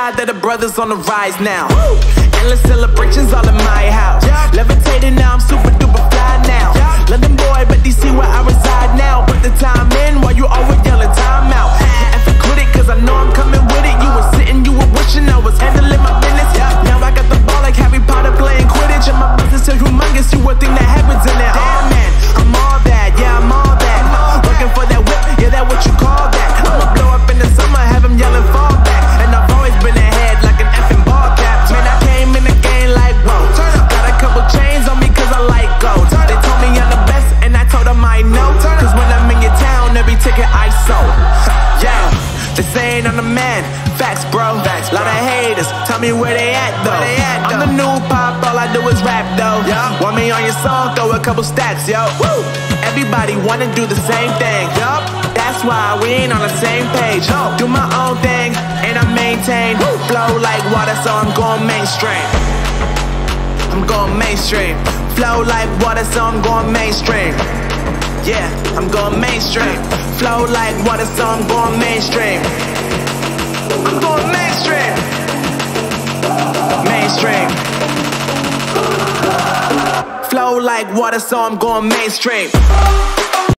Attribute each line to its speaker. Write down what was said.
Speaker 1: God that the brothers on the rise now. Endless celebrations all in my house. Levitating now, I'm super duper fly now. London boy, but DC where I reside now. Put the time in while you always yelling time out. And for quit it, cause I know I'm coming with it. You were sitting, you were wishing I was handling my business. Now I got the ball like Harry Potter playing Quidditch. And my business is humongous, you would think that happens in it. Oh man, I'm all that, yeah, I'm all that. Looking for that whip, yeah, that what you call that. I'ma blow up in the summer, have him yelling fall back. And I've always been ahead like an effing ball cap. Man, I came in the game like, whoa. Got a couple chains on me cause I like gold. They told me I'm the best and I told them I know. Cause when I'm in your town, every ticket I sold. Yeah, they saying I'm the man. Facts, bro. Lot of haters, tell me where they at though. I'm the new pop, all I do is rap though. Want me on your song, throw a couple stacks, yo. Woo! Everybody wanna do the same thing. That's why we ain't on the same page. Do my own thing and I maintain. Flow like water, so I'm going mainstream. I'm going mainstream. Flow like water, so I'm going mainstream. Yeah, I'm going mainstream. Flow like water, so I'm going mainstream. I'm going mainstream. Mainstream. Flow like water, so I'm going mainstream.